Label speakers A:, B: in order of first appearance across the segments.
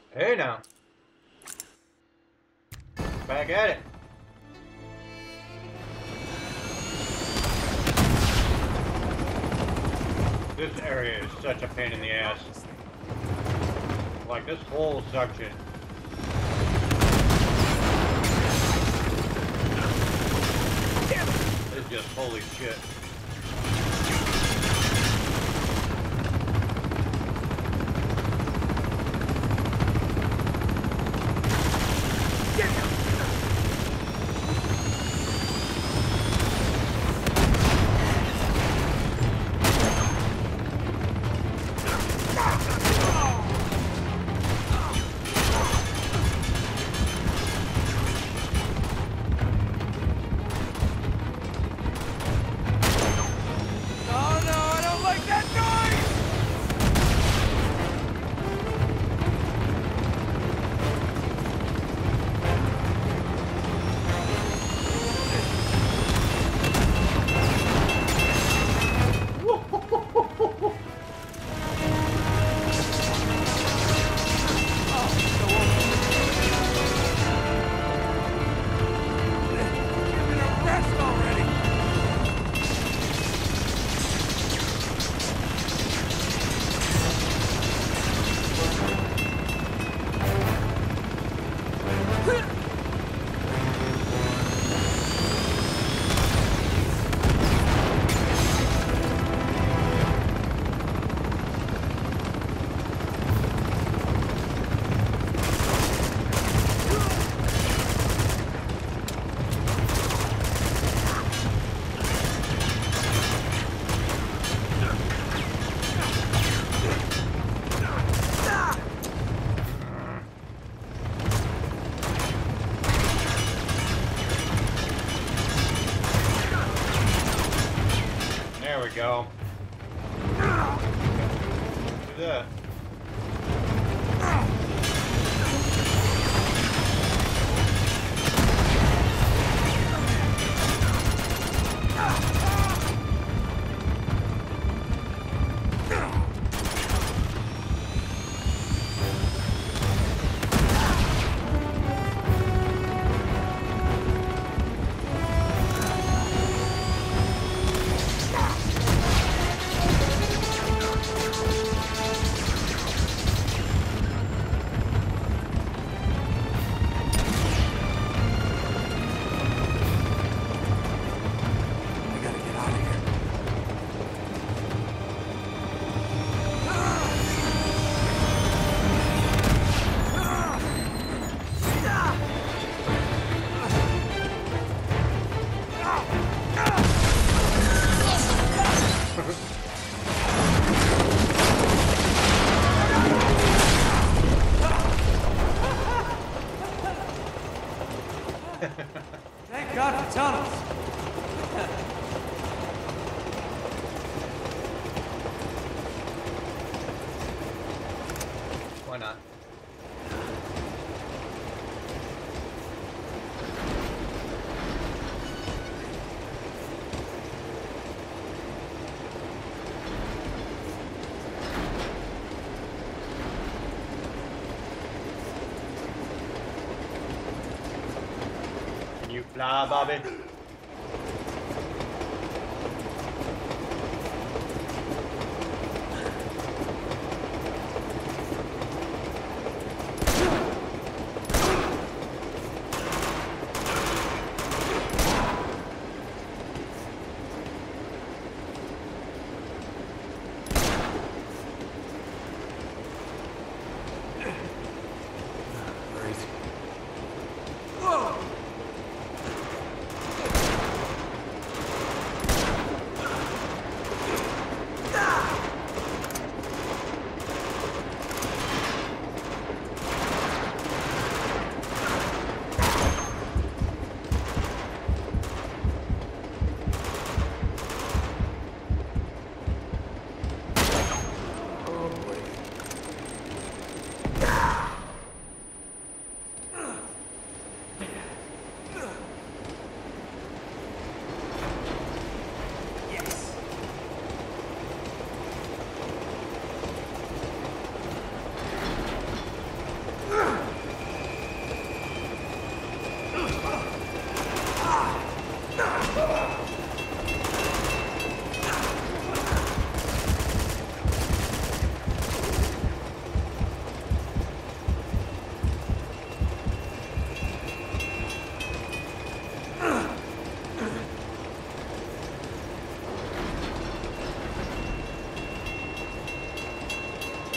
A: Hey now. Back at it. This area is such a pain in the ass. Like this whole section. It's just holy shit. There we go. Do that.
B: Thank God for tunnels.
A: Why not? Can you fly, Bobby?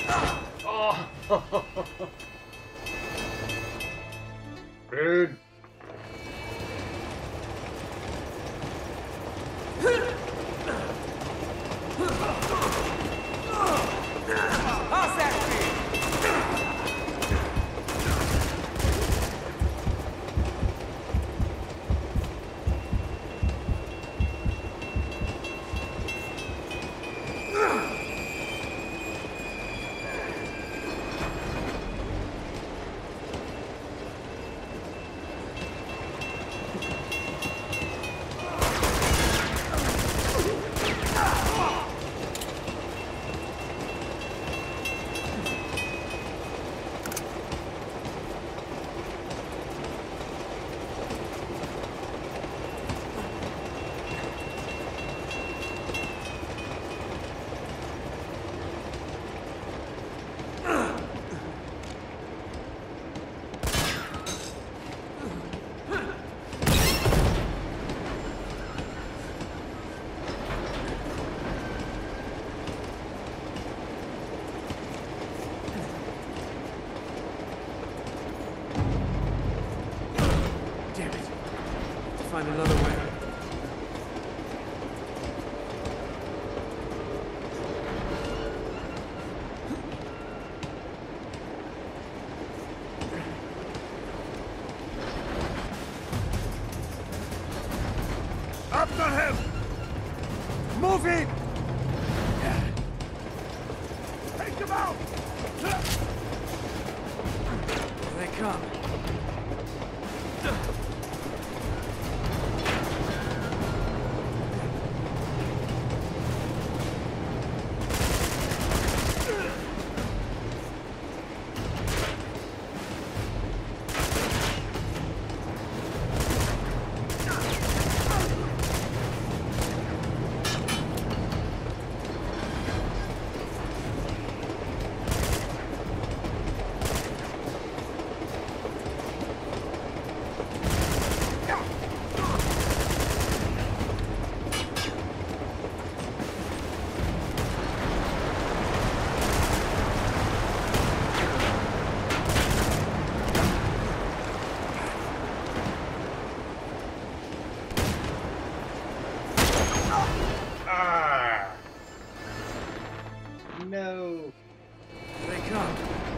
A: Oh! Dude!
B: How's that feel? Find another way.
C: After him! Move in! Take him out!
B: Here they come.
A: No!
B: Here they come.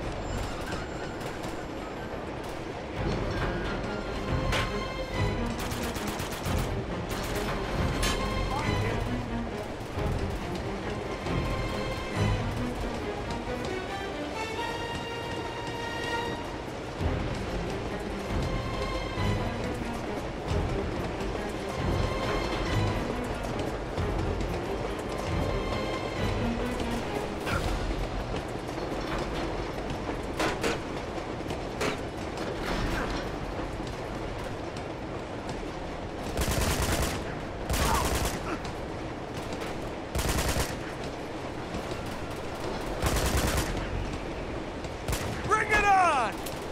C: Bring it on!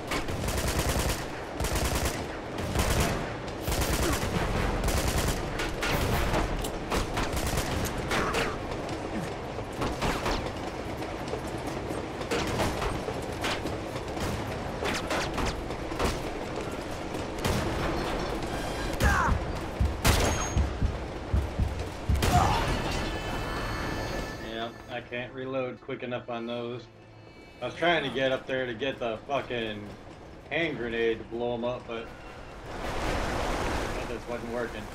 A: Yeah, I can't reload quick enough on those. I was trying to get up there to get the fucking hand grenade to blow them up, but that just wasn't working.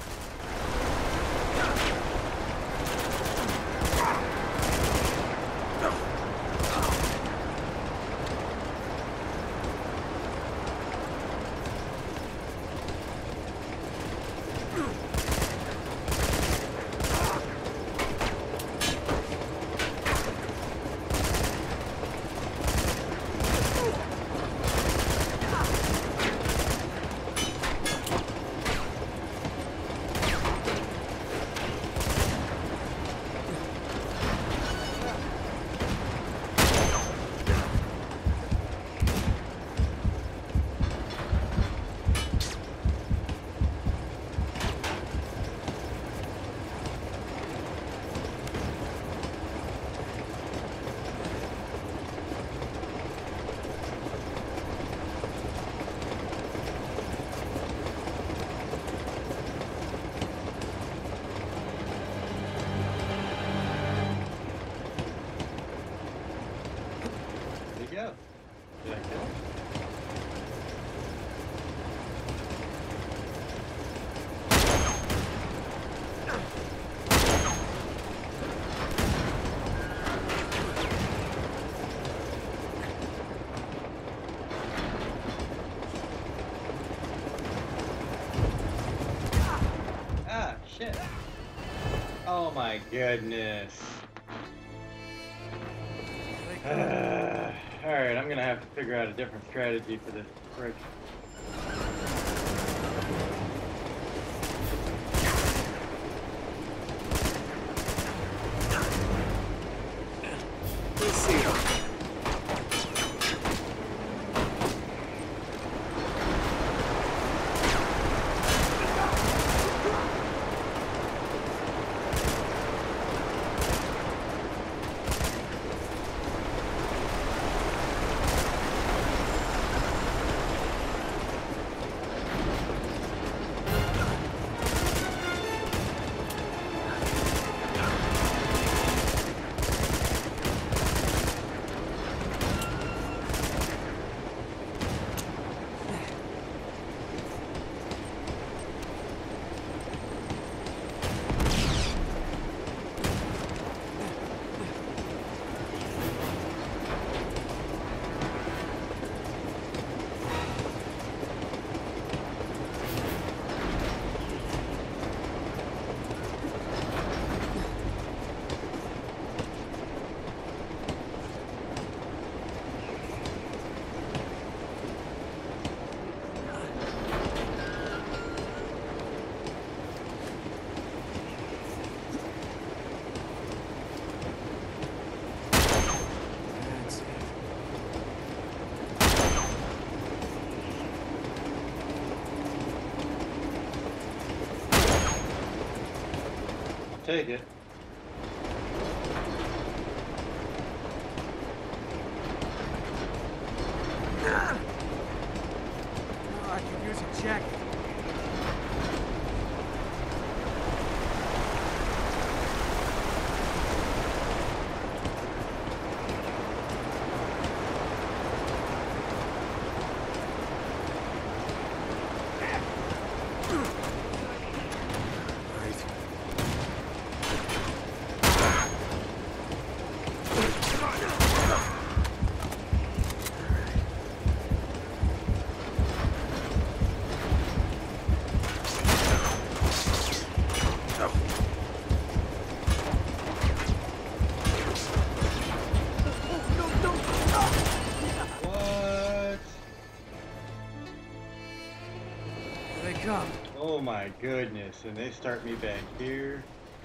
A: shit. Oh my goodness. Alright, I'm gonna have to figure out a different strategy for this prick.
B: Let's see.
A: Take it.
B: Oh, I could use a check.
A: Oh my goodness, and they start me back here.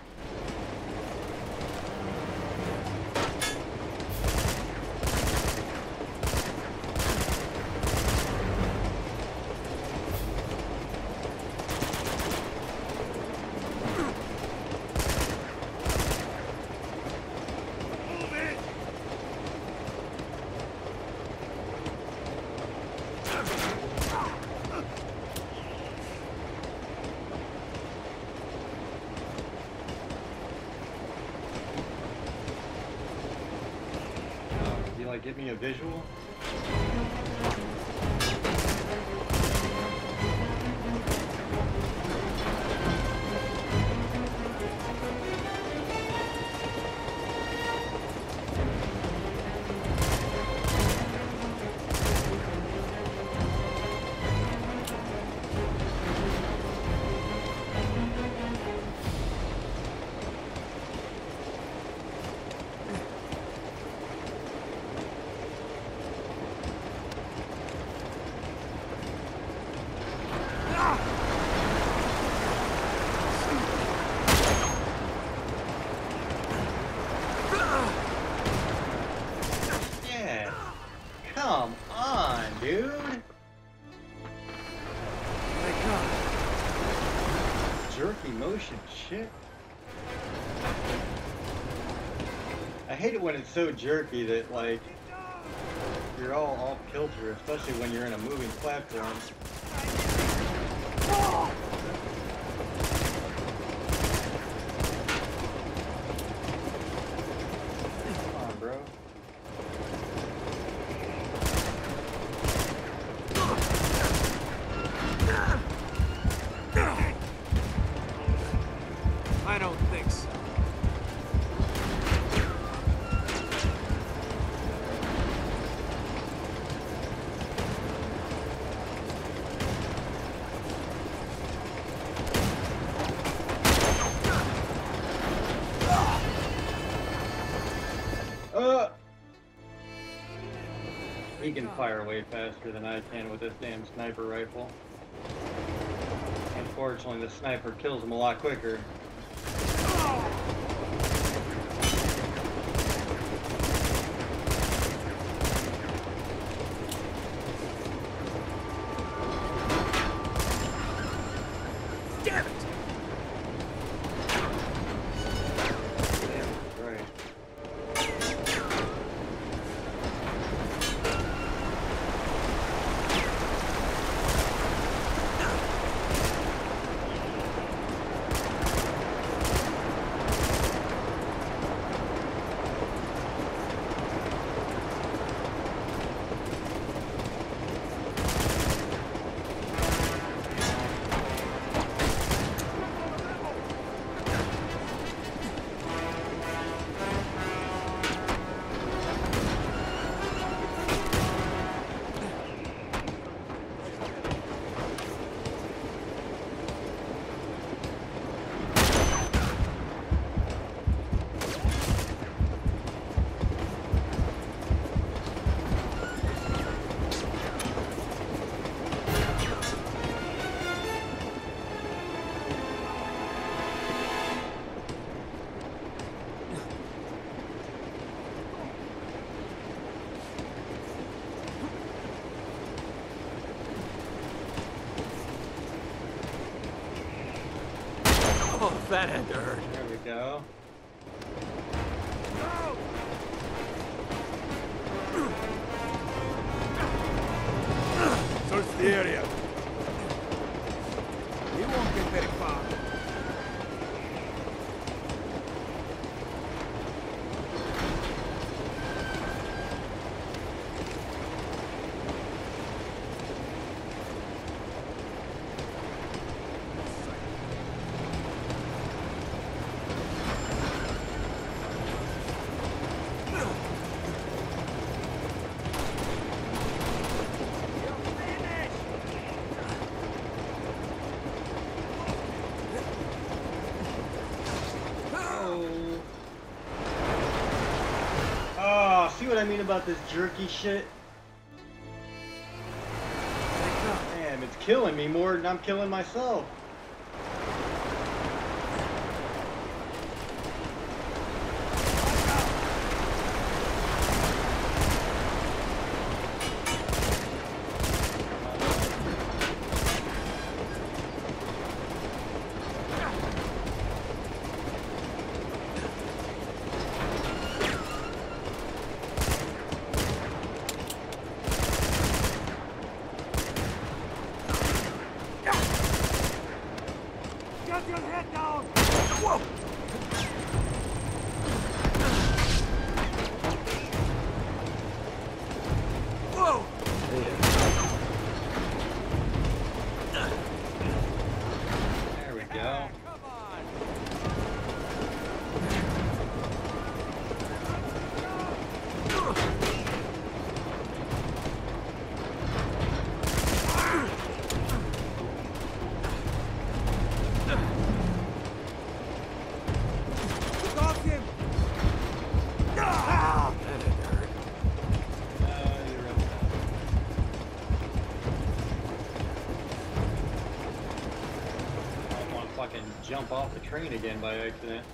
A: Give me a visual. Come on, dude.
B: They come.
A: Jerky motion shit. I hate it when it's so jerky that, like, you're all off kilter, especially when you're in a moving platform. Come on, bro.
B: I don't think so.
A: He can fire way faster than I can with this damn sniper rifle. Unfortunately, the sniper kills him a lot quicker.
C: Damn it! Oh, that had to hurt.
A: There we go.
C: Search the area. We won't get very far.
A: See what I mean about this jerky shit? Damn, it's killing me more than I'm killing myself.
C: Get your head down! Whoa! Whoa!
A: There we go.
C: Come on!
A: Jump off the train again by accident.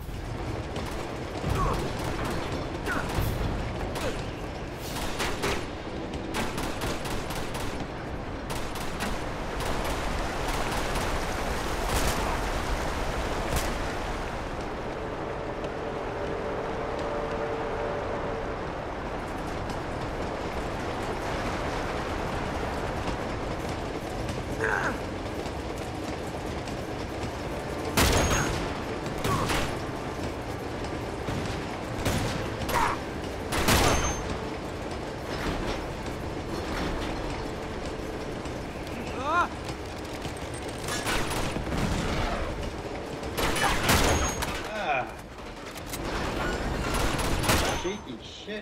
A: Shaky shit.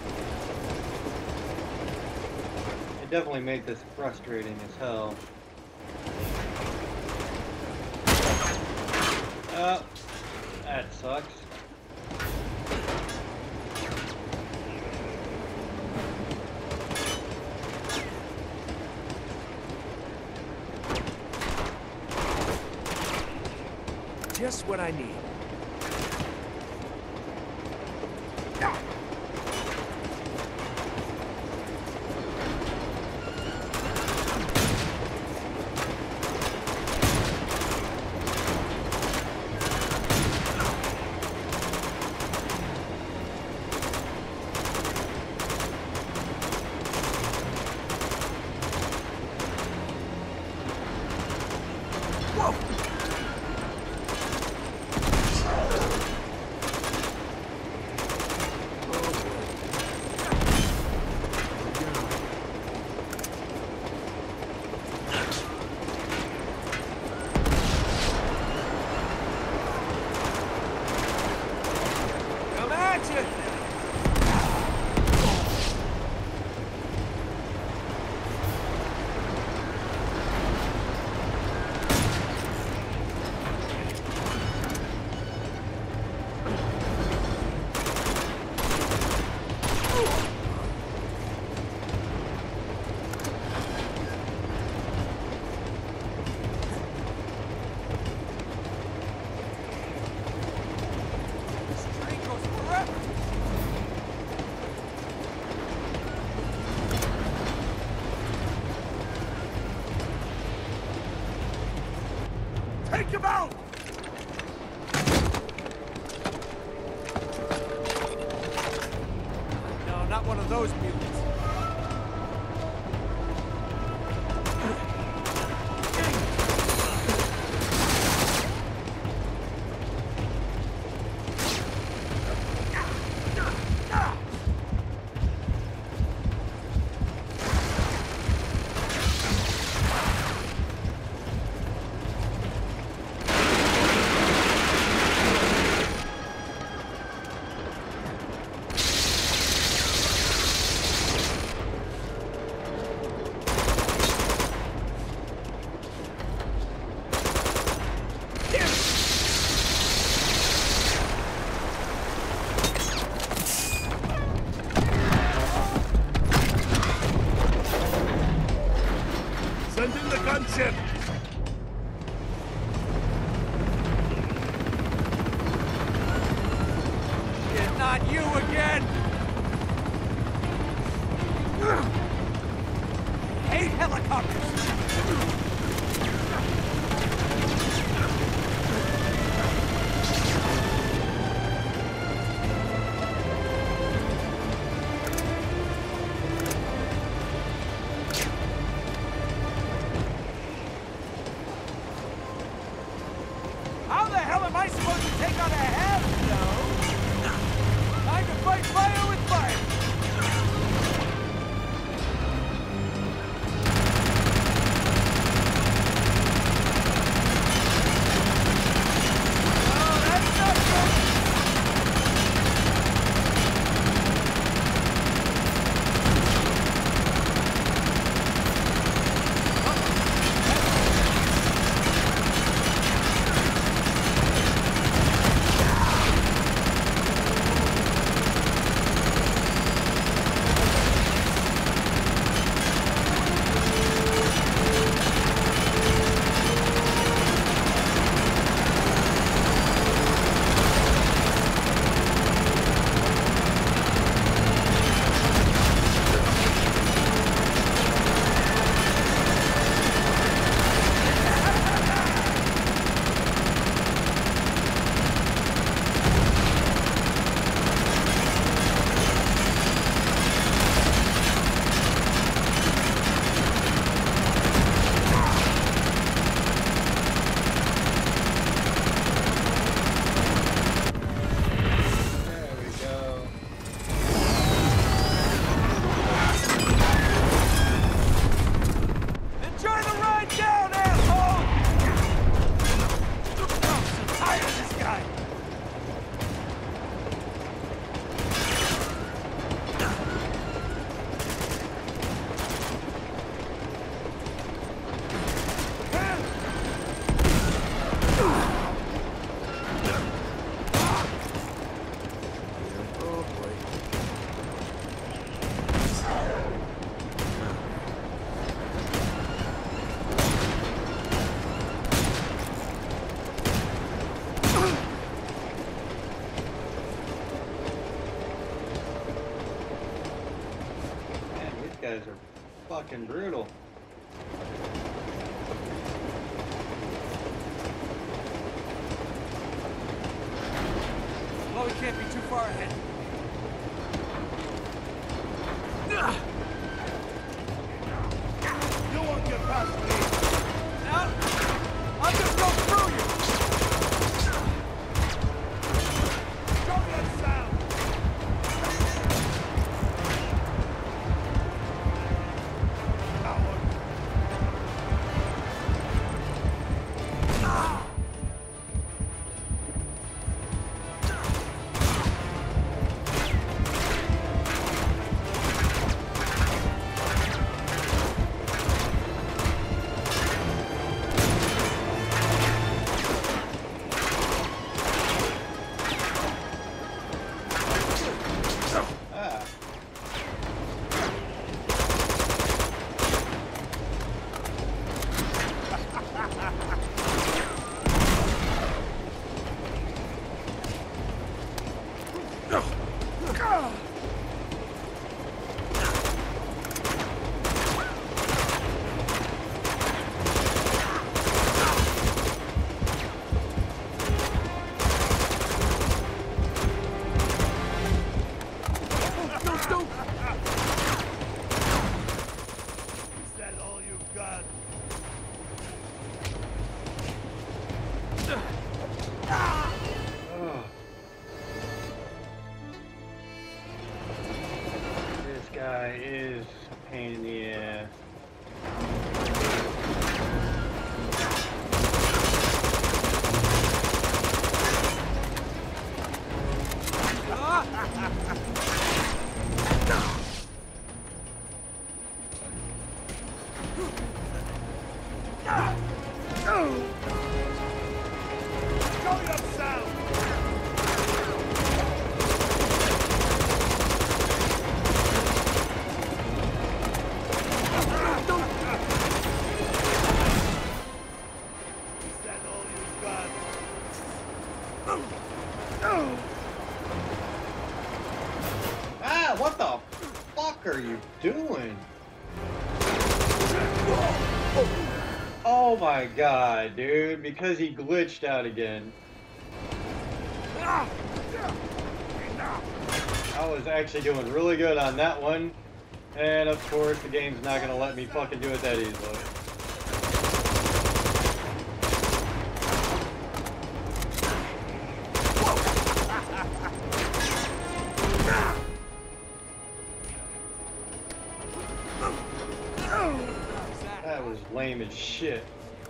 A: It definitely made this frustrating as hell. That sucks.
C: Just what I need. Take him out! No, not one of those mutants. Send in the gunship! Yeah, not you again! Hate helicopters! How the hell am I supposed to take on a half, though? Time to fight fire!
A: guys are fucking brutal.
C: Well, we can't be too far ahead. You won't get past me. Now, I'll just go through you. Show me that sound. Coward.
A: Guy is a pain in the ass. Ah, what the fuck are you doing? Oh my god, dude, because he glitched out again. I was actually doing really good on that one, and of course the game's not gonna let me fucking do it that easily. That was lame as shit.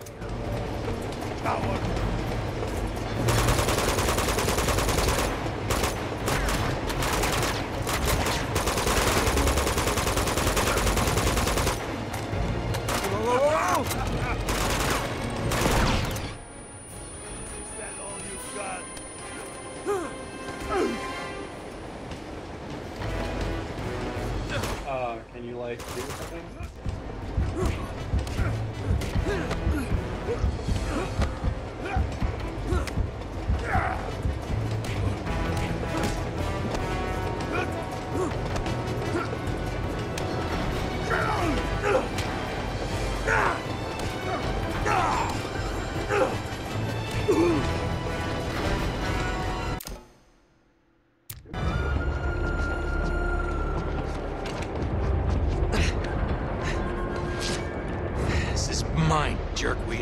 A: Can you like do something?
D: Mine, jerkweed.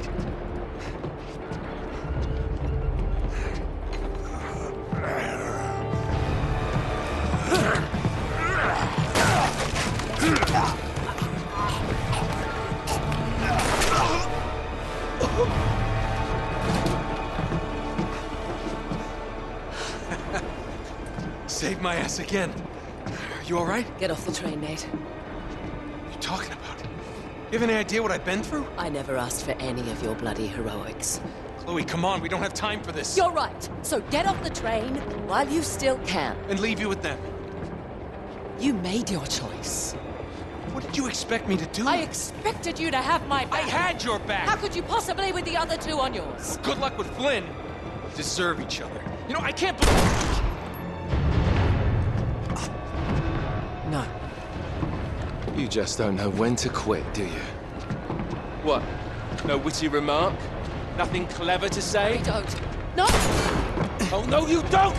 D: Saved my ass again. You all right?
B: Get off the train, Nate.
D: What are you talking about? You have any idea what I've been through?
B: I never asked for any of your bloody heroics.
D: Chloe, come on, we don't have time for this.
B: You're right. So get off the train while you still can.
D: And leave you with them.
B: You made your choice.
D: What did you expect me to do?
B: I expected you to have my back.
D: I had your back!
B: How could you possibly with the other two on yours?
D: Good luck with Flynn. We deserve each other. You know, I can't believe...
B: No.
D: You just don't know when to quit, do you? What? No witty remark? Nothing clever to say?
B: I don't. No!
D: Oh, no, you don't!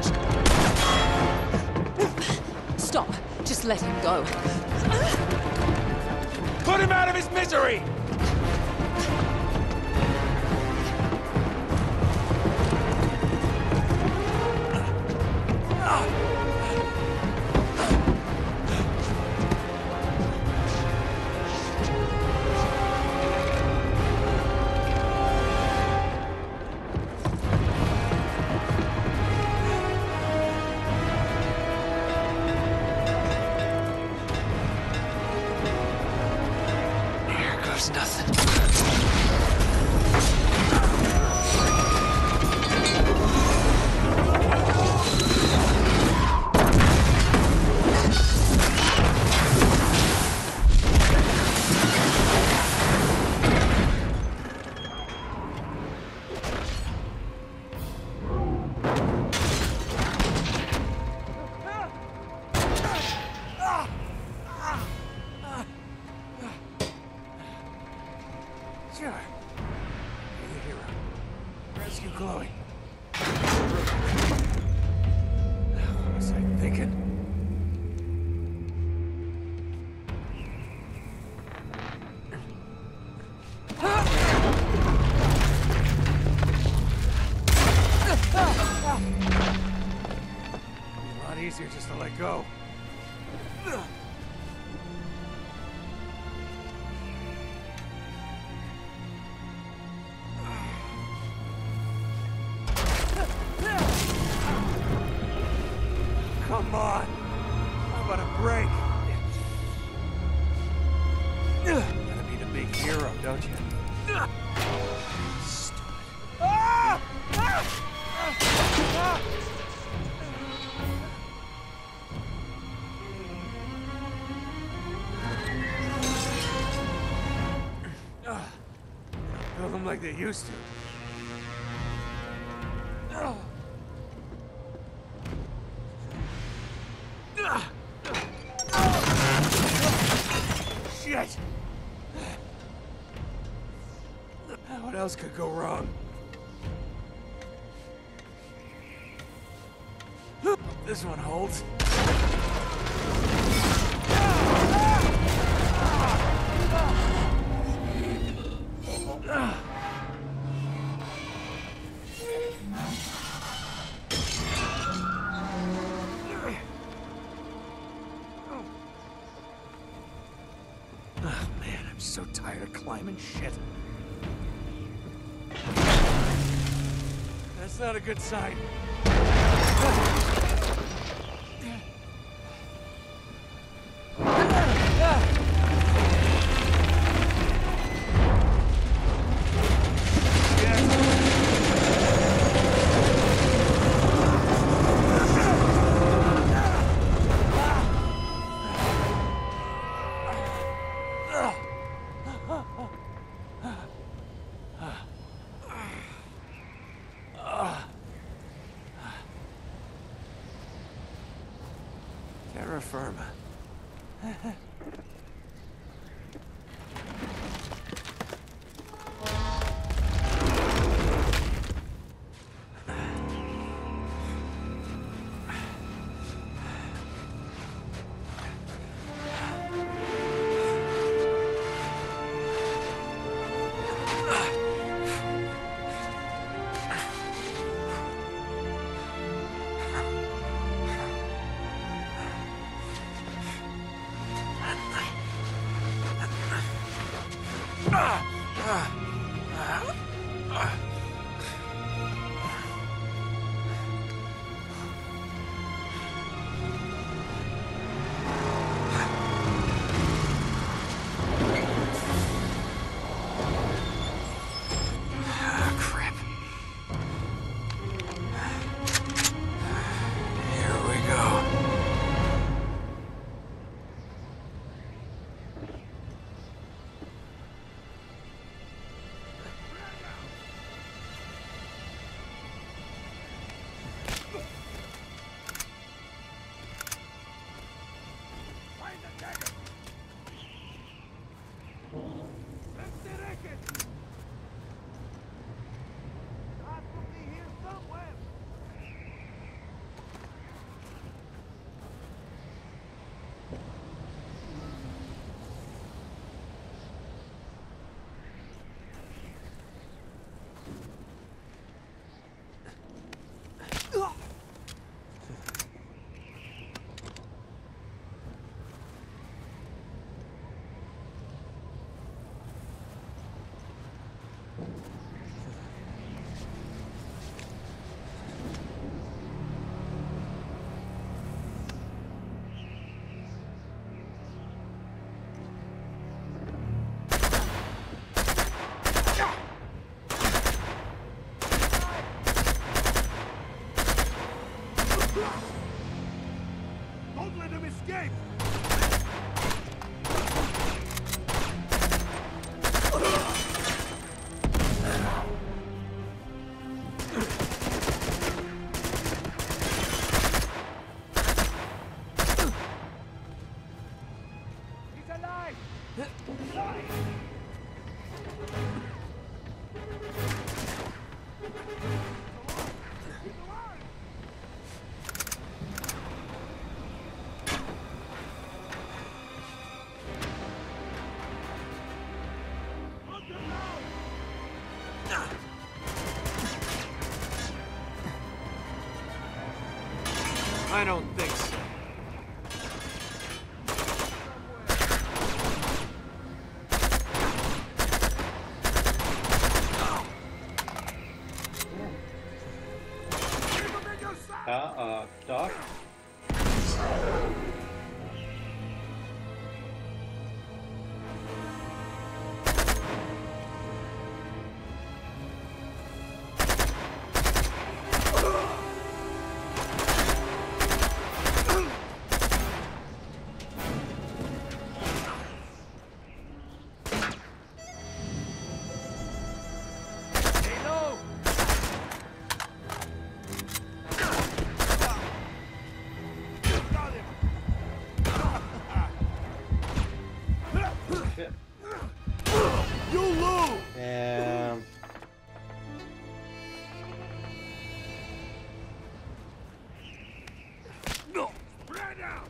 B: Stop. Just let him go.
D: Put him out of his misery! Nothing.
C: Sure. You're the hero. Rescue Chloe. What was I thinking? Be a lot easier just to let go. Come on! How about a break? Gotta be the big hero, don't you? Stupid. Ah! Ah! Ah! Ah! Build them like they used to. Ah! Shit! What else could go wrong? This one holds. Oh man, I'm so tired of climbing shit. That's not a good sign. Terra firma. I don't think so.
A: Doc? Shit.
C: You lose!
A: Damn.
C: No! Spread out!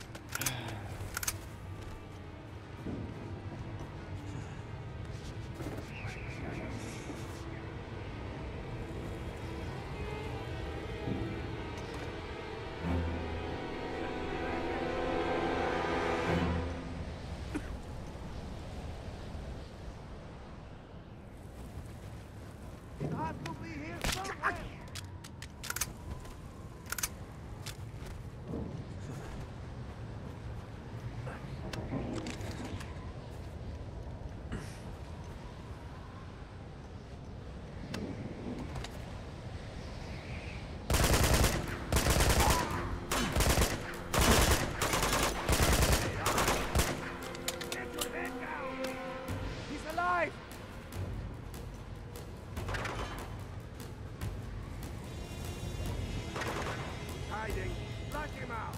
C: Knock him out!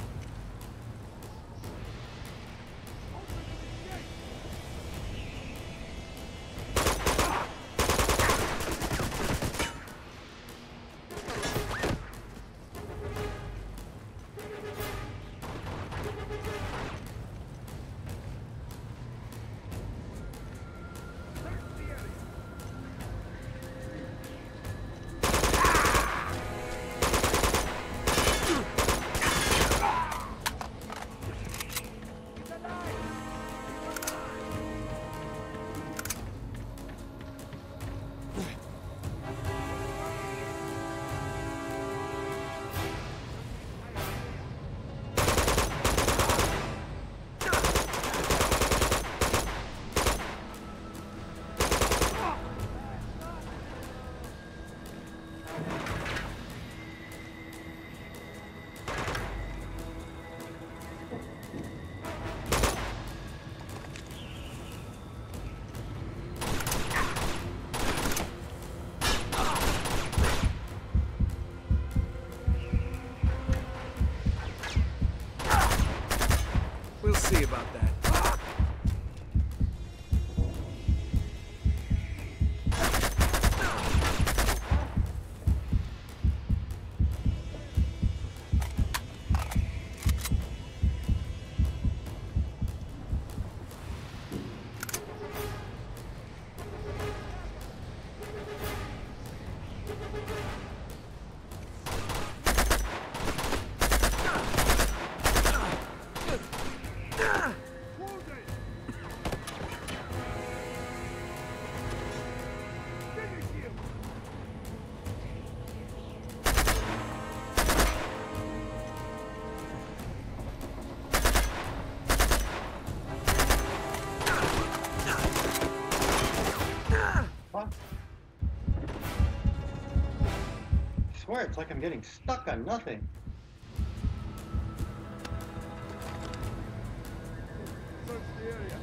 C: We'll see about that.
A: I swear it's like I'm getting stuck on nothing.
C: Search the area.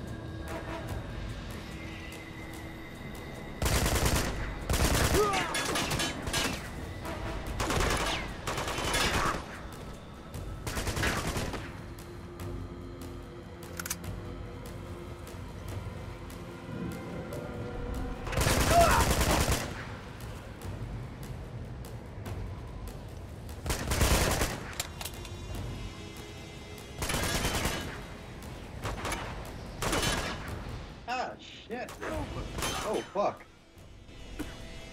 A: Ah, shit. Oh, fuck.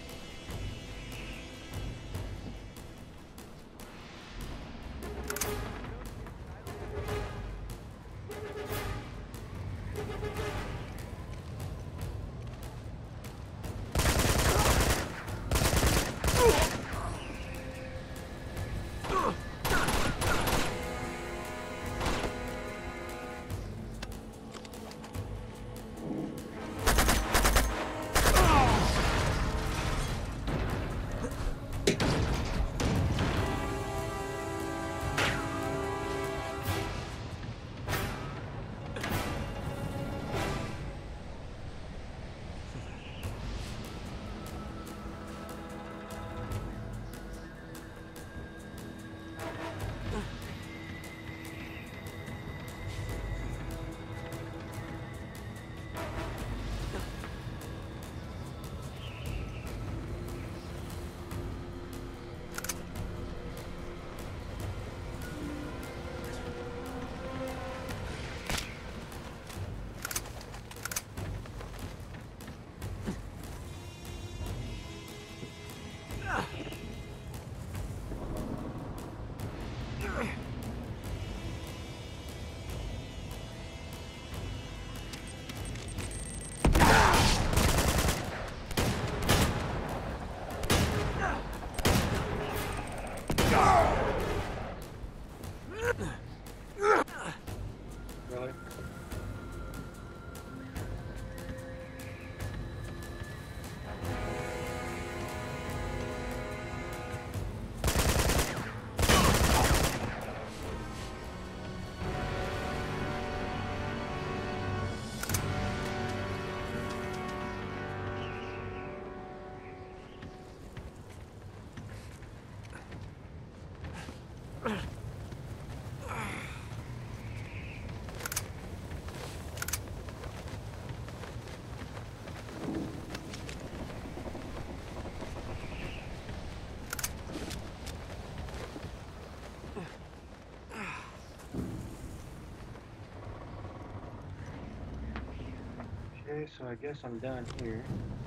A: Okay, so I guess I'm done here.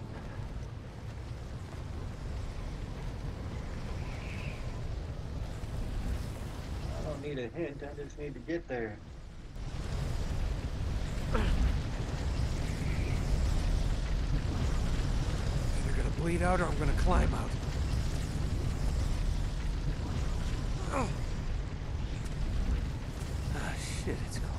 A: I don't need a hint, I just need to get there.
C: Either gonna bleed out or I'm gonna climb out. Oh. Ah, shit, it's cold.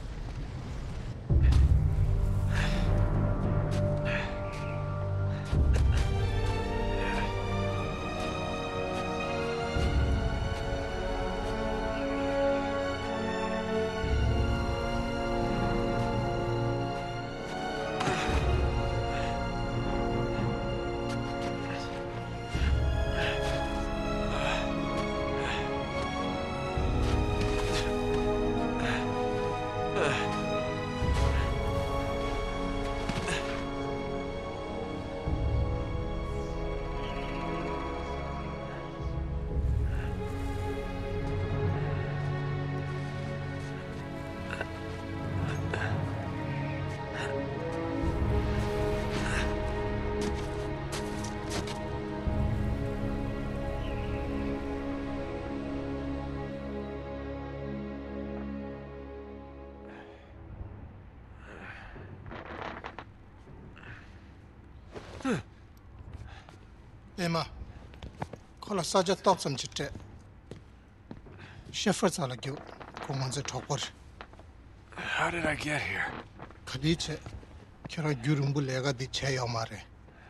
E: Emma, call a sergeant top some chit. Shepherds are like you, go on the top.
C: How did I get here?
E: Kadiche, Kira Gurumbu lega di Chayamare.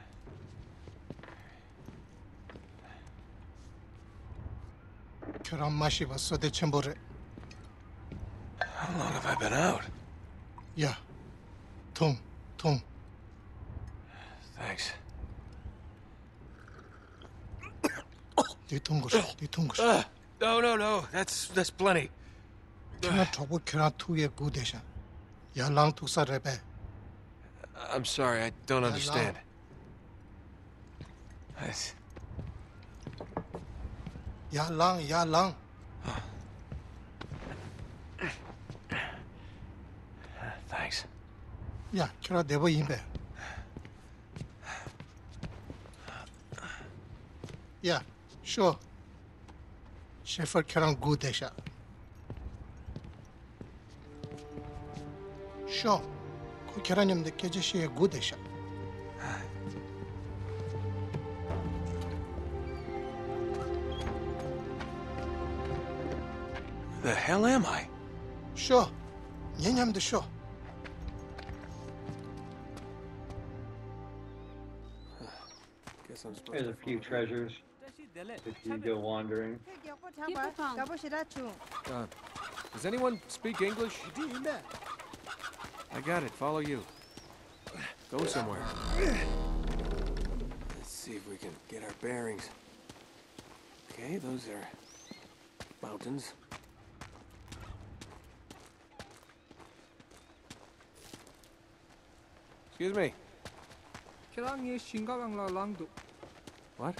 E: Kira Mashi was so the chambore.
C: How long have I been out?
E: Yeah, Tom.
C: Thanks.
E: Ditungus.
C: No. That's plenty.
E: Kira trouble Kira 2 year good desha. Ya lang to sa rebe.
C: I'm sorry, I don't understand.
E: Ya lang.
C: Thanks.
E: Yeah, Kira debo imbe. Yeah, sure. Shepherd Kira good desha. Sure. Ko Kira nim de keje she good desha.
C: The hell am I?
E: Sure. Nyanyam de sure.
C: Guess I'm supposed
A: There's
C: to
A: a few treasures if you go wandering.
C: Does anyone speak English? I got it. Follow you. Go somewhere. Let's see if we can get our bearings. Okay, those are mountains. Excuse me. What?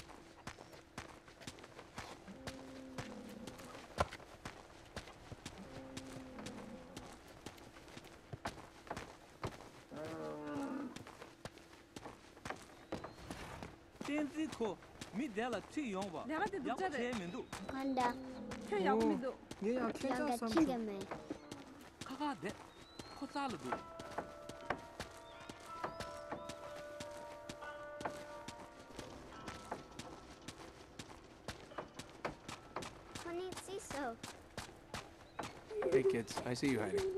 B: 간다. 양가 튕겨매. So.
C: Hey kids, I see you hiding.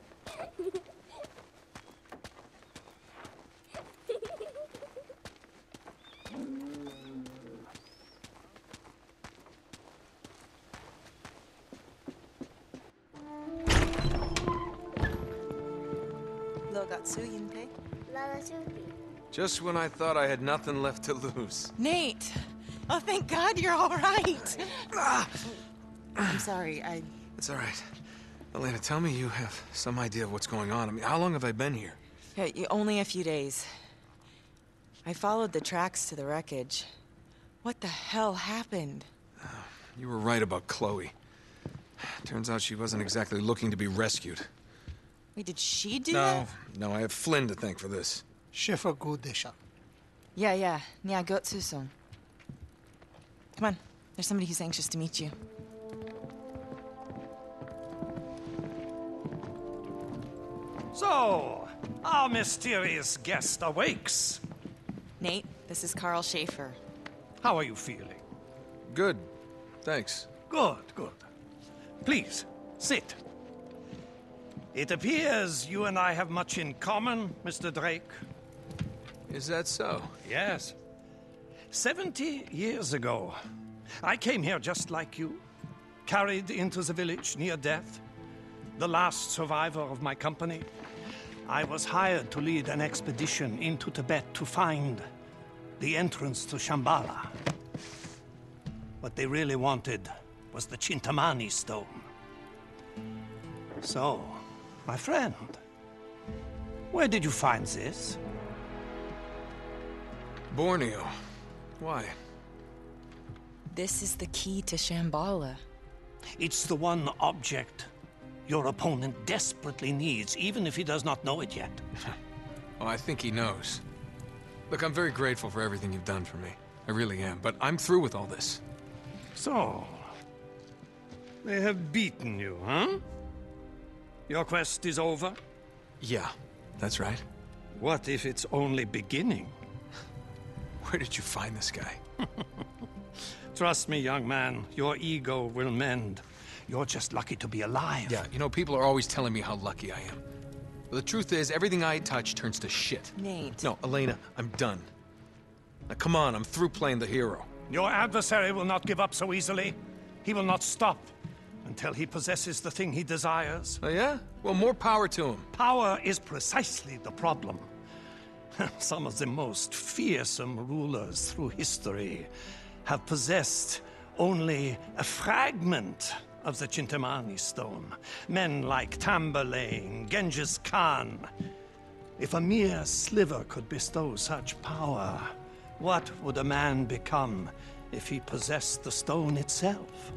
C: Just when I thought I had nothing left to lose.
F: Nate! Oh, thank God you're all right. I'm sorry,
C: It's all right. Elena, tell me you have some idea of what's going on. I mean, how long have I been here?
F: Yeah, only a few days. I followed the tracks to the wreckage. What the hell happened?
C: You were right about Chloe. Turns out she wasn't exactly looking to be rescued.
F: Wait, did she do
C: No,
F: that?
C: no, I have Flynn to thank for this.
E: 셰프 구대샤.
F: Yeah. Nya Gotsu-sung. Come on. There's somebody who's anxious to meet you.
G: So, our mysterious guest awakes.
F: Nate, this is Carl Schaefer.
G: How are you feeling?
C: Good. Thanks.
G: Good. Please, sit. It appears you and I have much in common, Mr. Drake.
C: Is that so?
G: Yes. 70 years ago, I came here just like you, carried into the village near death, the last survivor of my company. I was hired to lead an expedition into Tibet to find the entrance to Shambhala. What they really wanted was the Chintamani stone. So, my friend, where did you find this?
C: Borneo. Why?
F: This is the key to Shambhala.
G: It's the one object your opponent desperately needs, even if he does not know it yet.
C: Oh, I think he knows. Look, I'm very grateful for everything you've done for me. I really am, but I'm through with all this.
G: So, they have beaten you, huh? Your quest is over?
C: Yeah, that's right.
G: What if it's only beginning?
C: Where did you find this guy?
G: Trust me, young man, your ego will mend. You're just lucky to be alive.
C: Yeah, you know, people are always telling me how lucky I am. But the truth is, everything I touch turns to shit.
F: Nate.
C: No, Elena, I'm done. Now, come on, I'm through playing the hero.
G: Your adversary will not give up so easily. He will not stop until he possesses the thing he desires.
C: Oh, yeah? Well, more power to him.
G: Power is precisely the problem. Some of the most fearsome rulers through history have possessed only a fragment of the Chintamani stone. Men like Tamburlaine, Genghis Khan. If a mere sliver could bestow such power, what would a man become if he possessed the stone itself?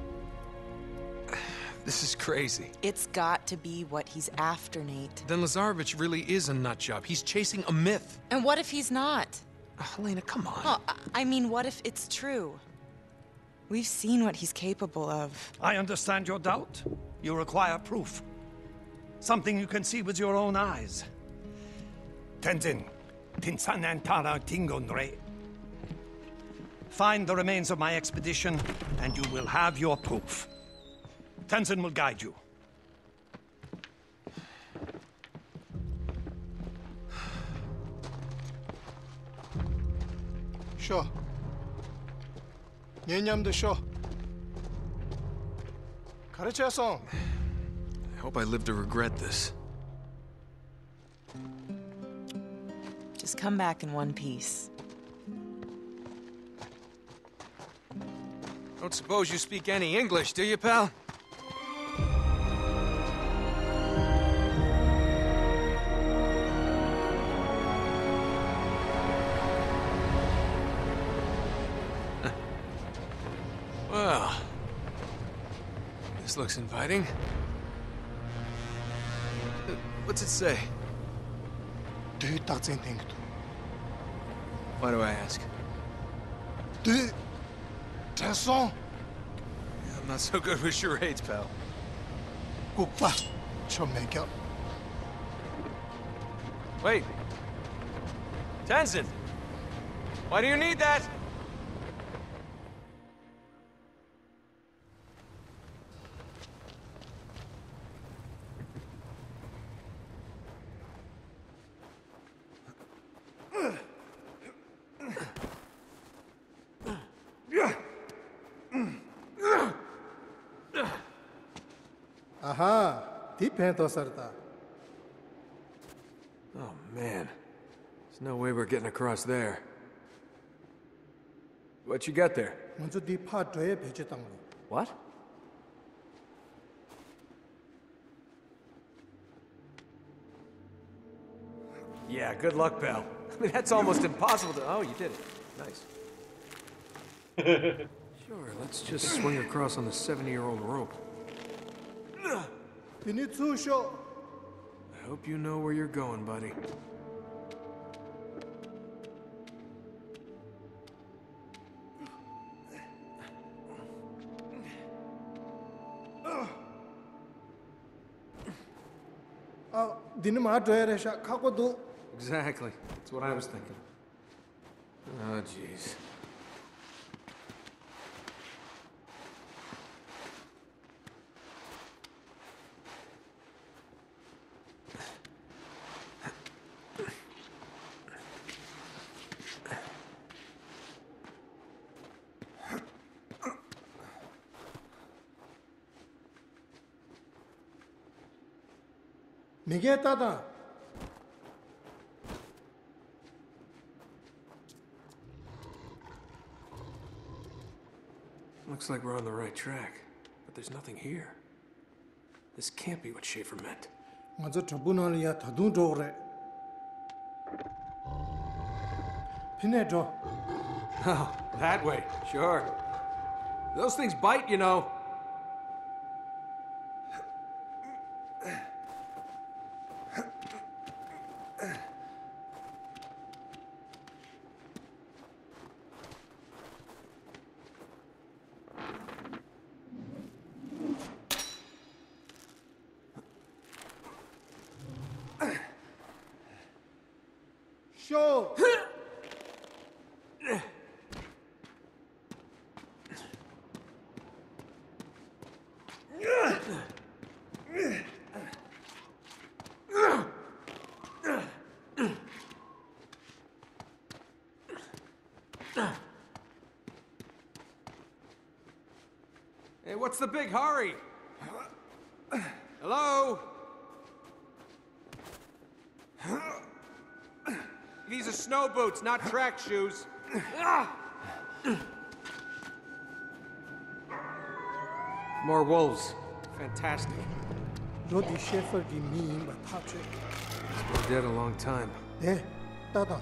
C: This is crazy.
F: It's got to be what he's after, Nate.
C: Then Lazarevich really is a nut job. He's chasing a myth.
F: And what if he's not?
C: Helena, come on.
F: Oh, I mean, what if it's true? We've seen what he's capable of.
G: I understand your doubt. You require proof. Something you can see with your own eyes. Tenzin, Tinsanantara Tingondre. Find the remains of my expedition, and you will have your proof. Tenzin will guide you.
E: 쉬어. 얘념도 쉬어. 가르쳐서.
C: I hope I live to regret this.
F: Just come back in one piece.
C: Don't suppose you speak any English, do you, pal? Well, this looks inviting. What's it say?
E: 네 딱쟁이 땡기도.
C: Why do I ask?
E: 네 됐어.
C: I'm not so good with charades, pal.
E: 국밥 좀 먹여.
C: Wait. Tenzin! Why do you need that?
E: 아하, 디펜더 sarta.
C: Oh, man. There's no way we're getting across there. What you got there?
E: 먼저 네 파트에 배제당로.
C: What? Yeah, good luck, pal. I mean, that's almost impossible to... Oh, you did it. Nice. Sure, let's just swing across on the 70-year-old rope.
E: 비니 투쇼.
C: hope you know where you're going, buddy. Exactly. That's what I was thinking. Oh, jeez.
E: 니게 따다.
C: Looks like we're on the right track, but there's nothing here. This can't be what Schaefer meant.
E: 먼저 저분을이야 더둥 저래. 피네 줘.
C: Oh, that way, sure. Those things bite, you know.
E: 쇼.
C: Hey, what's the big hurry? Hello? These are snow boots, not track shoes. More wolves. Fantastic.
E: 로디 셰퍼기 미인 타체.
C: He's been dead a long time.
E: 네, 따다.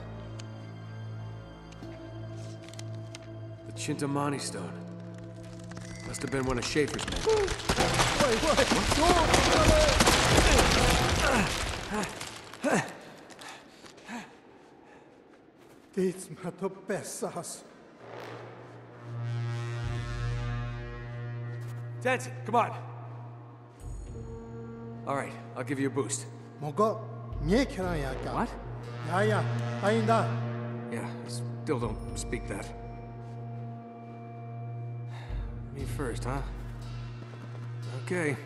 C: The Chintamani stone. Must have been one of Schaefer's men.
E: Thieves mato pesas.
C: Dancy, come on. All right, I'll give you a boost.
E: 뭐가 니케라야까.
C: What?
E: 야야, 아인다.
C: Yeah, I still don't speak that. Me first, huh? Okay.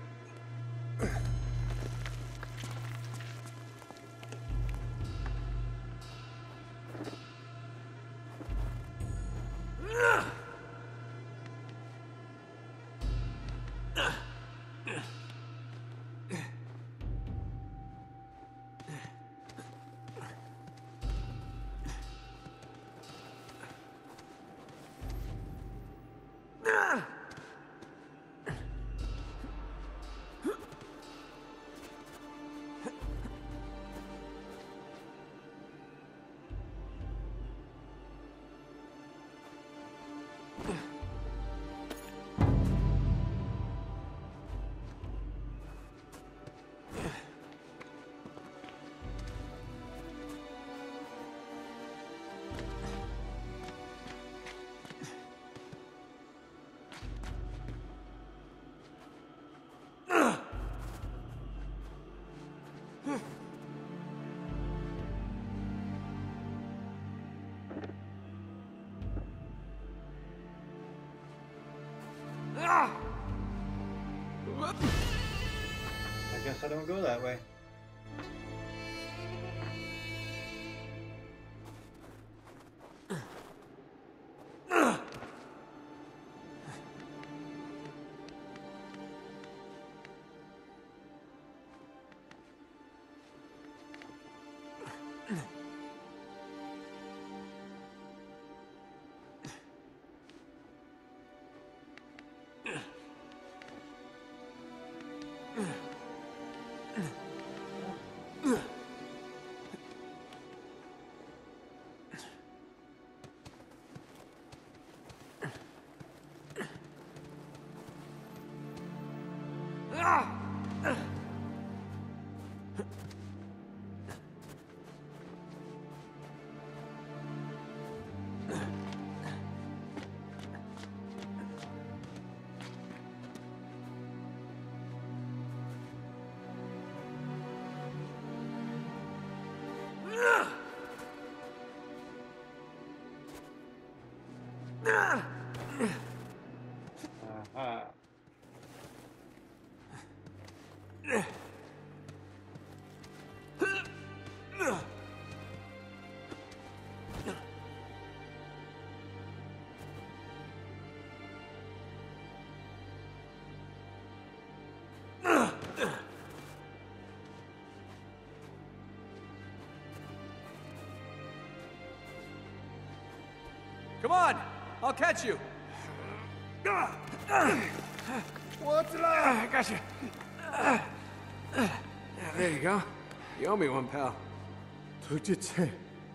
A: I guess I don't go that way. Aha.
C: Come on! I'll catch you!
B: What's up?
C: I got you. Yeah, there you go. You owe me one, pal.
B: 도대체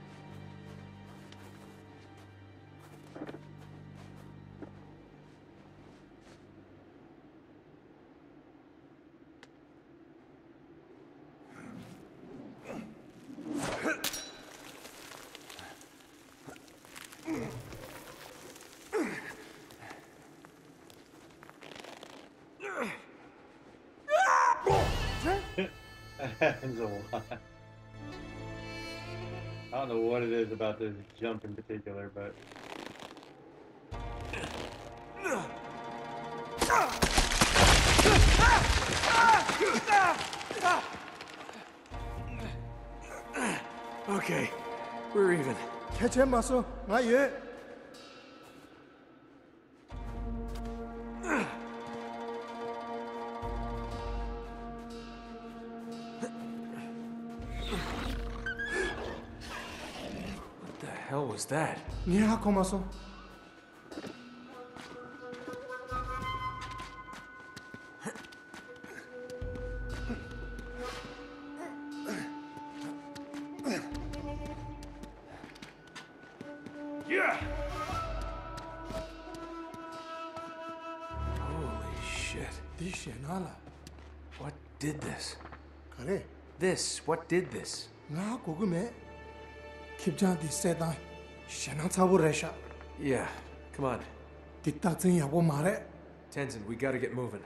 A: That happens a lot. I don't know what it is about this jump in particular, but
C: Okay, we're even.
B: 개체 마소 나 예.
C: What the hell was that?
B: 니하 고마소.
C: Holy shit.
B: 디시나라.
C: What did this?
B: 그래.
C: This, what did this?
B: 나 고금에 킵잔디 세다. 샤나 차부레샤.
C: Yeah, come on.
B: 뒷딱증 야보 말해.
C: Tenzin, we gotta get moving.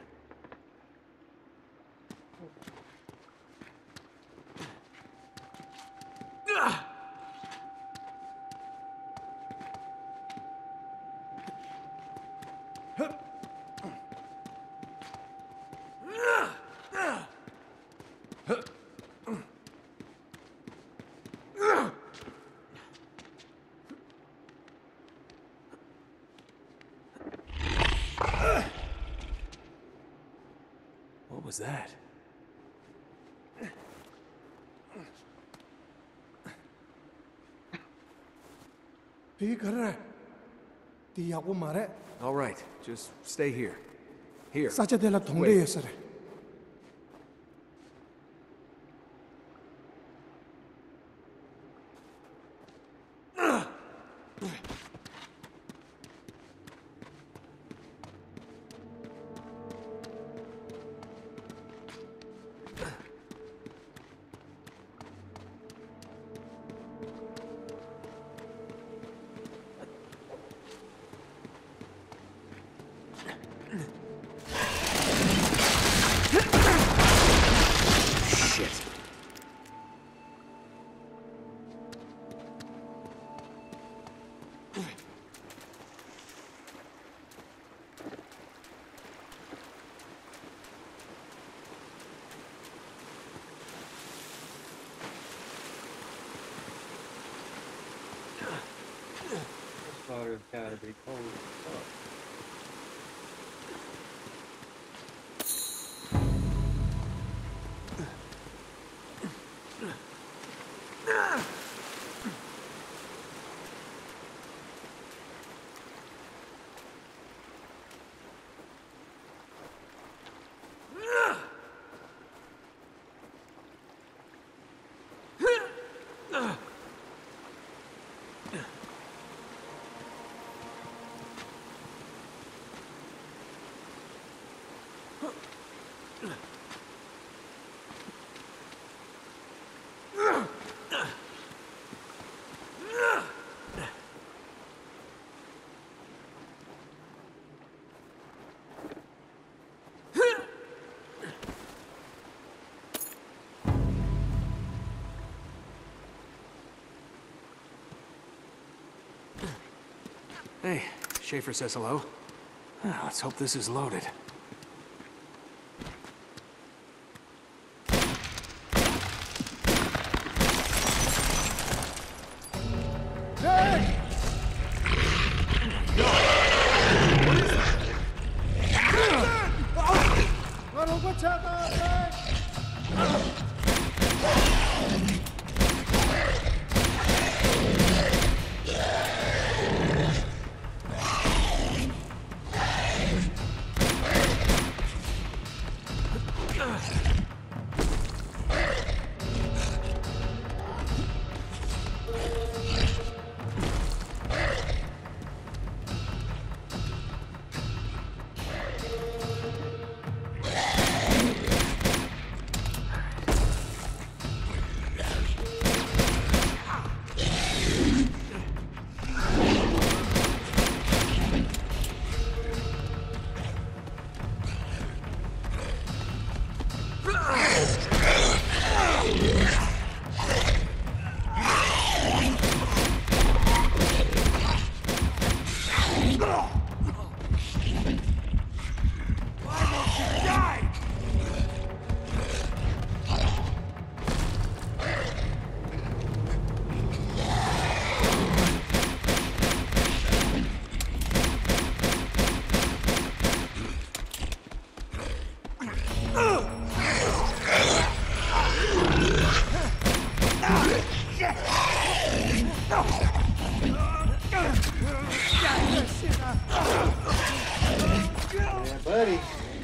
C: What was that?
B: 비 그래. 디 야보 말해.
C: All right, just stay here. Here.
B: 사자들라 동네에서래.
C: Shit.
A: this water's gotta be cold as fuck.
C: Hey,
H: Schaefer says hello. Let's hope this is loaded.
A: Yeah, buddy.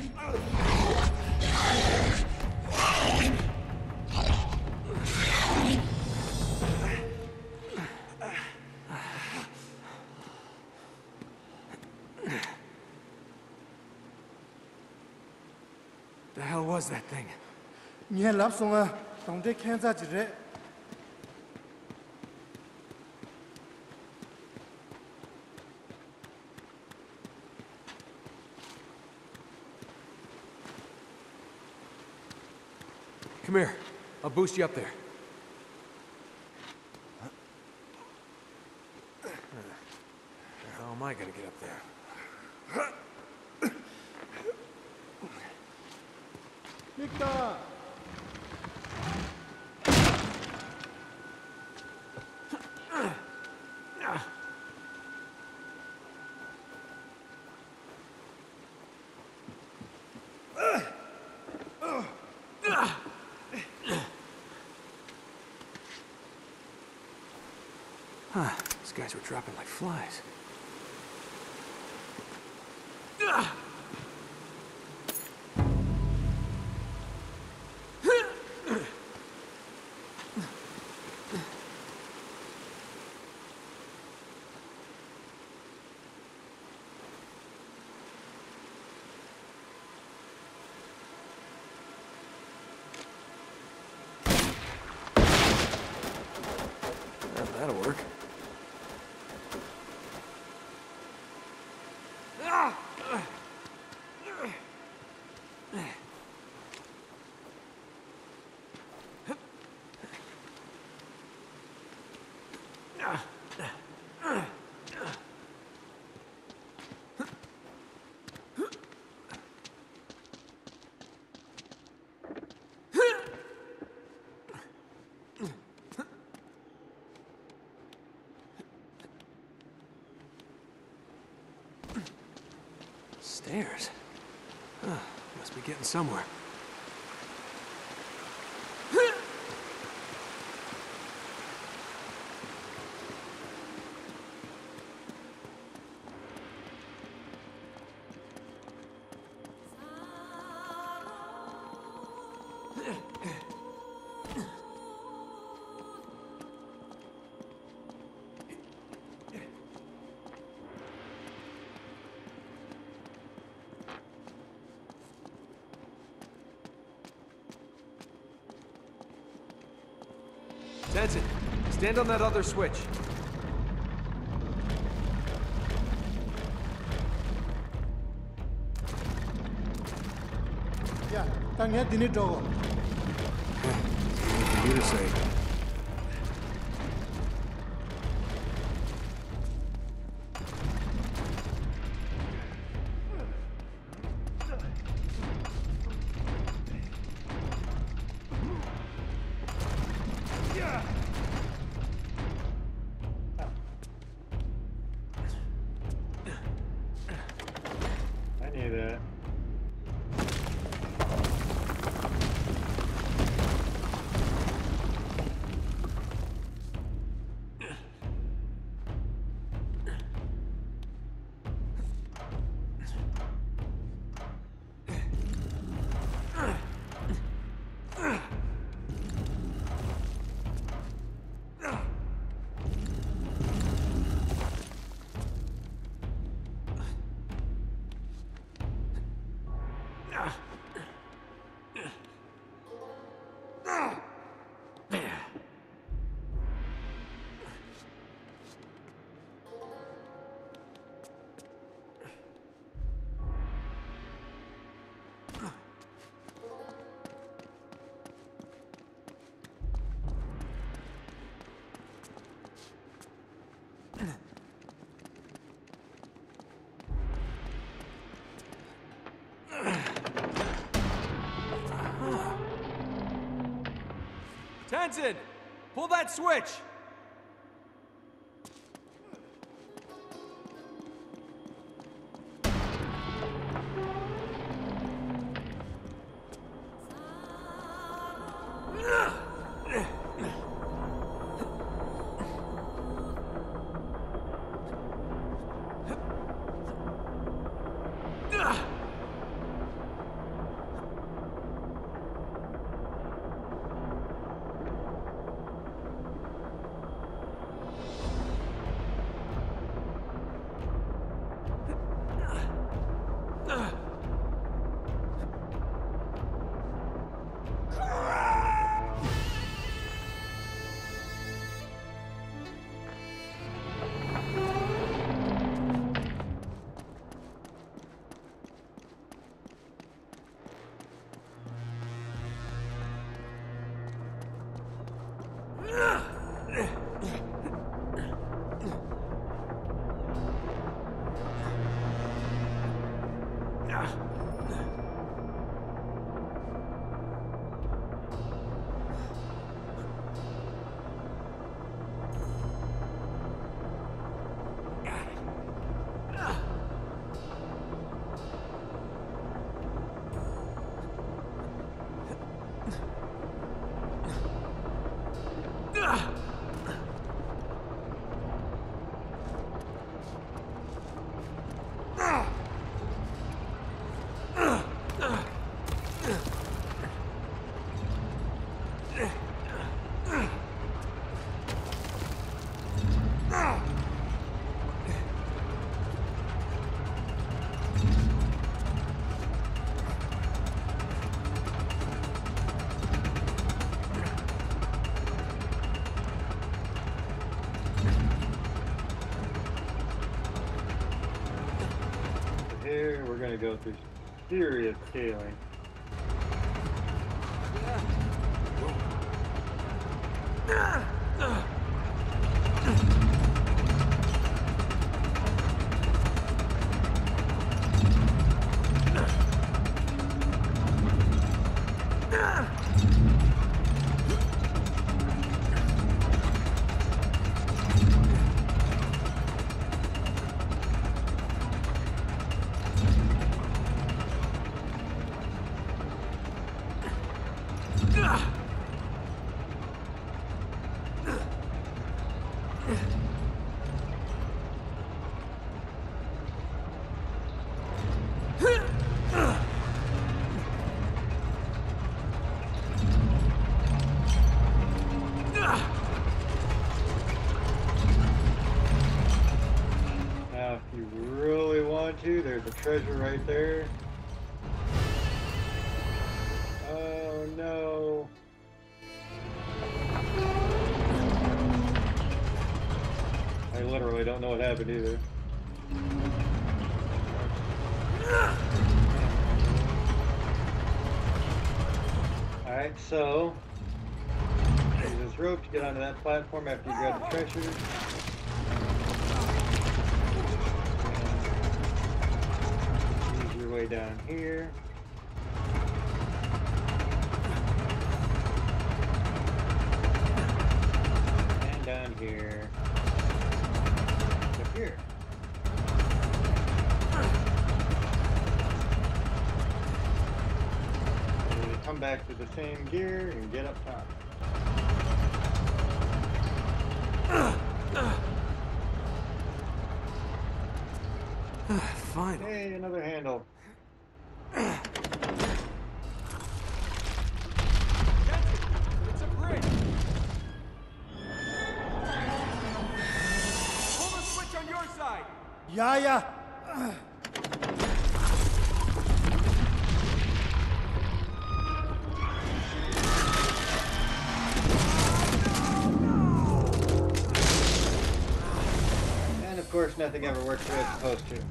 H: The hell was that thing?
E: 你还lap松啊？懂得看咋几日？
H: Come here. I'll boost you up there. How am I gonna get up there?
E: Victor!
H: These guys were dropping like flies. That'll work. Stairs? Must be getting somewhere. Jensen, stand on that other switch.
E: Yeah, tang he dini dogo.
H: For you to say. Tenzin! Pull that switch!
A: Here we're gonna go through serious scaling. Now, if you really want to, there's a treasure right there. Oh no. I literally don't know what happened either. Alright, so use this rope to get onto that platform after you grab the treasure. Use your way down here. And down here. Up here. Come back to the same gear and get up top.
H: Fine.
A: Hey, another handle.
H: It's a bridge! Pull the switch on your side!
E: Yeah.
A: And of course, nothing ever works the way it's supposed to.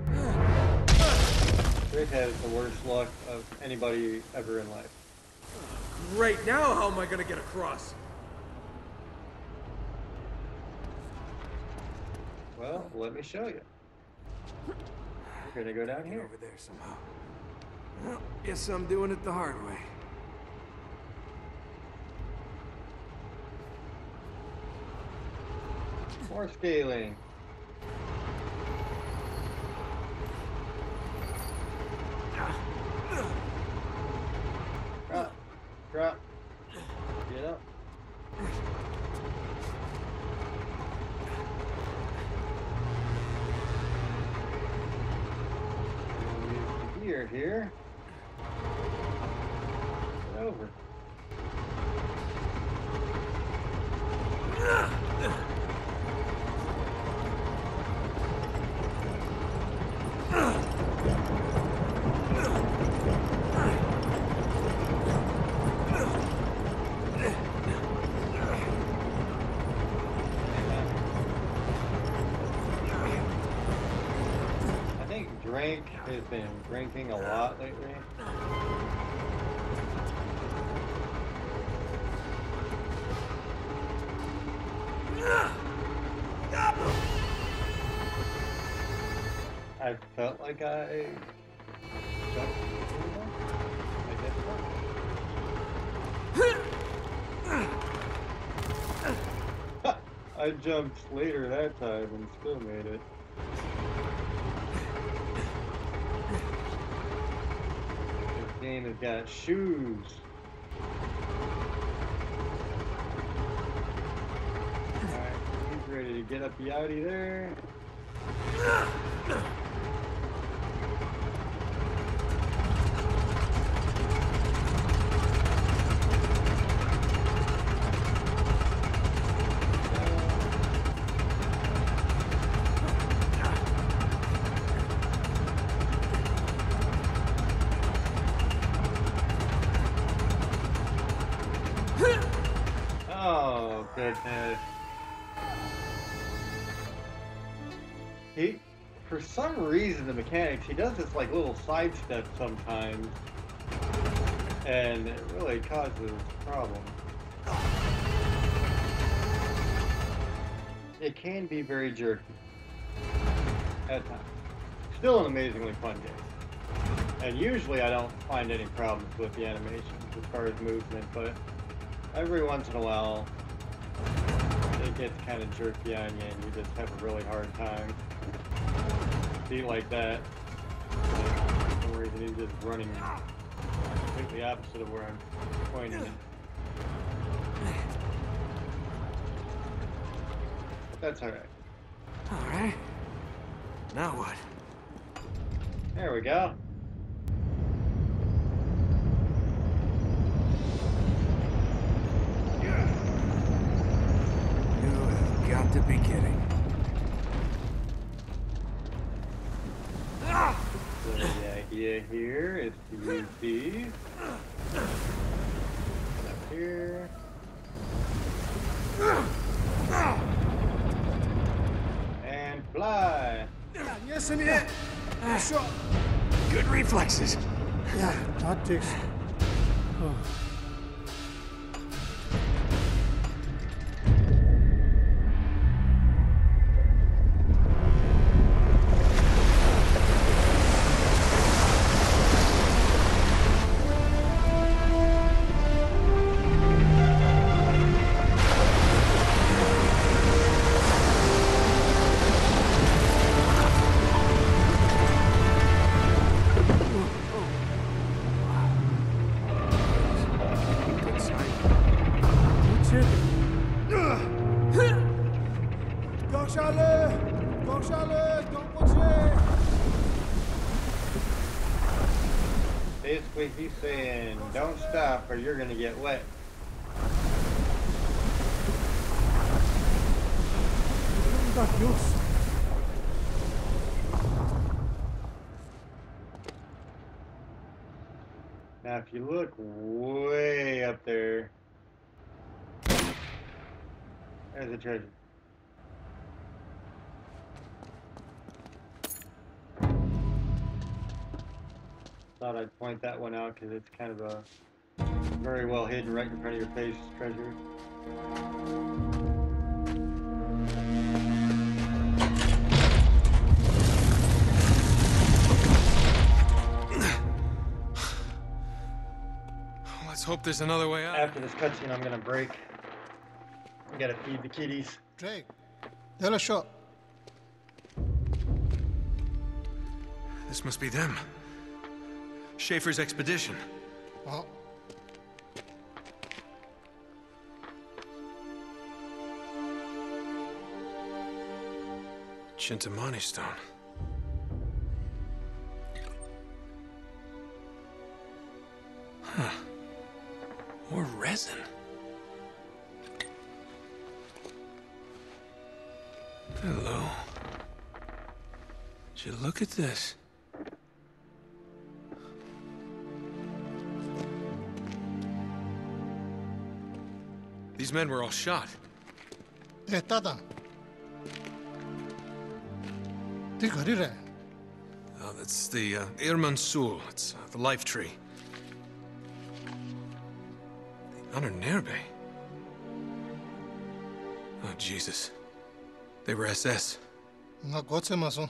A: Rick has the worst luck of anybody ever in life.
H: Great, now how am I gonna get across?
A: Well, let me show you. We're gonna go down
H: Get
A: here.
H: over there somehow. Well, guess I'm doing it the hard way.
A: More scaling. Drop. Drop. Get up. Use the gear here. Get over. Drink has been drinking a lot lately. I felt like I jumped. I guess so. I jumped later that time and still made it. Game has got shoes. Alright, he's ready to get up the Audi there. Oh, goodness. For some reason, the mechanics, he does this like little sidestep sometimes, and it really causes problems. It can be very jerky at times. Still an amazingly fun game. And usually I don't find any problems with the animations as far as movement, but every once in a while it gets kind of jerky on you and you just have a really hard time. See, like that. For some reason he's just running completely opposite of where I'm pointing it. But that's alright.
H: Alright. Now what?
A: There we go.
H: You have got to be kidding.
A: So the idea here is to use these. Up here. And fly.
E: Yes, in here. Sure.
H: Good reflexes.
E: Yeah, that takes. Oh.
A: Basically, he's saying, don't stop or you're gonna get wet. Now, if you look way up there, there's the treasure. Thought I'd point that one out because it's kind of a very well hidden right in front of your face treasure.
C: Let's hope there's another way out.
A: After this cutscene, I'm gonna break. I gotta feed the kitties.
E: Drake, Della shot.
C: This must be them. Schaefer's expedition.
E: Oh,
C: Chintamani stone. Huh. More resin. Hello. Would you look at this? These men were all shot.
E: Tada. Ti gari rahe.
C: Oh, that's the Irman Sul. It's the life tree. The Honornerbe. Oh, Jesus. They were SS.
E: Nga gotse maso.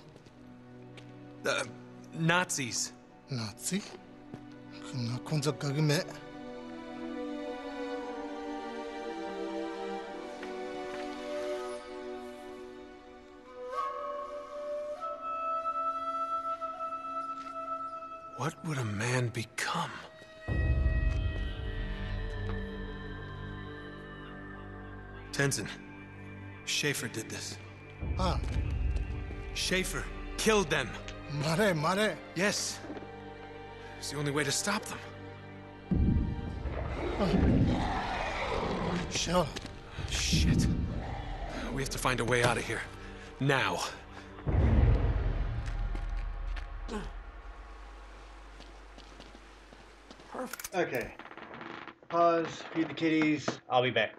C: Nazis.
E: Nazi. Nga kunza gagime.
C: What would a man become? Tenzin. Schaefer did this.
E: Ah,
C: Schaefer killed them.
E: mare.
C: Yes. It's the only way to stop them.
E: Sure.
C: Shit. We have to find a way out of here. Now.
A: Okay. Pause, feed the kitties. I'll be back.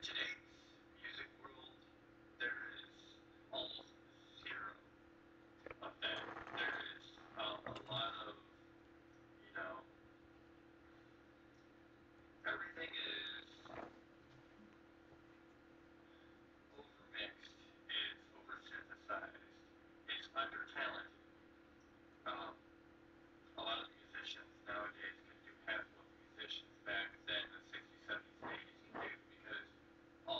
A: today's music world, there is almost zero of that. There is a lot of, you know, everything is overmixed, it's oversynthesized, it's under-talented. Um, a lot of the musicians nowadays can do half what musicians back then in the 60s, 70s, and 80s can do because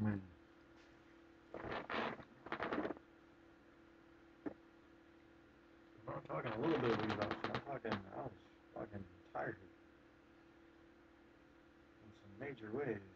A: I'm not talking a little bit of relapse. I'm talking, I was fucking tired in some major ways.